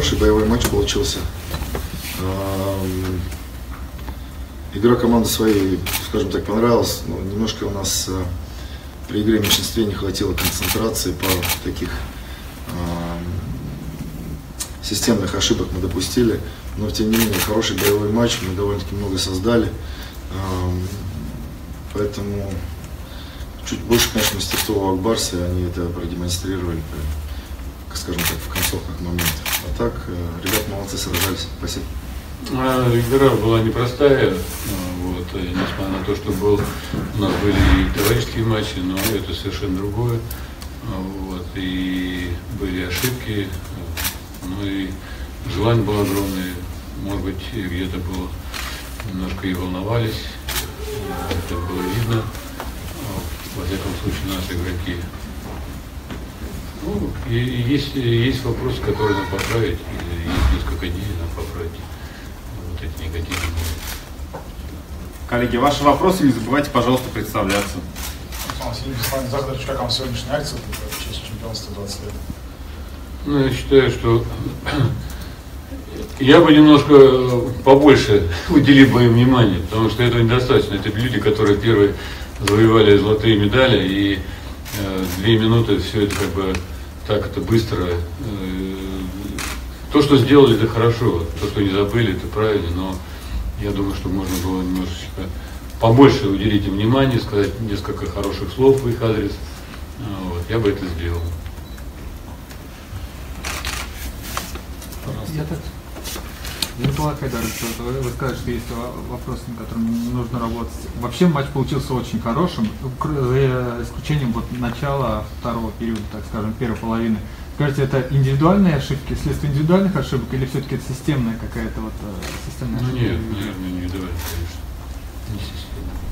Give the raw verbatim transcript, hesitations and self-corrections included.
хороший боевой матч получился. Игра команды своей, скажем так, понравилась, но немножко у нас при игре в меньшинстве не хватило концентрации, пару таких системных ошибок мы допустили, но тем не менее хороший боевой матч, мы довольно-таки много создали, поэтому чуть больше, конечно, мастерства у Акбарса, они это продемонстрировали, скажем так, в концовках моментов. А так, ребята молодцы, сражались. Спасибо. Игра была непростая, вот, несмотря на то, что был, у нас были и товарищеские матчи, но это совершенно другое. Вот, и были ошибки, ну и желание было огромное, может быть, где-то было, немножко и волновались, это было видно, во всяком случае, наши игроки. Ну, и есть, есть вопросы, которые надо поправить, и есть несколько дней надо поправить вот эти негативные моменты. Коллеги, ваши вопросы, не забывайте, пожалуйста, представляться. Сергей Захарович, как вам сегодняшняя акция в честь чемпионства двадцать лет? Ну, я считаю, что я бы немножко побольше уделил бы им внимание, потому что этого недостаточно. Это люди, которые первые завоевали золотые медали, и э, две минуты все это как бы так это быстро. Э, то, что сделали, это хорошо, то, что не забыли, это правильно, но я думаю, что можно было немножечко побольше уделить им внимание, сказать несколько хороших слов в их адрес. Вот, я бы это сделал. Я так... Николай Хайдарович, вы, вы сказали, что есть вопросы, над которыми нужно работать. Вообще матч получился очень хорошим, за исключением вот начала второго периода, так скажем, первой половины. Скажите, это индивидуальные ошибки, следствие индивидуальных ошибок, или все-таки это системная какая-то вот системная ну, ошибка? Нет, наверное, индивидуальная, конечно, не системная.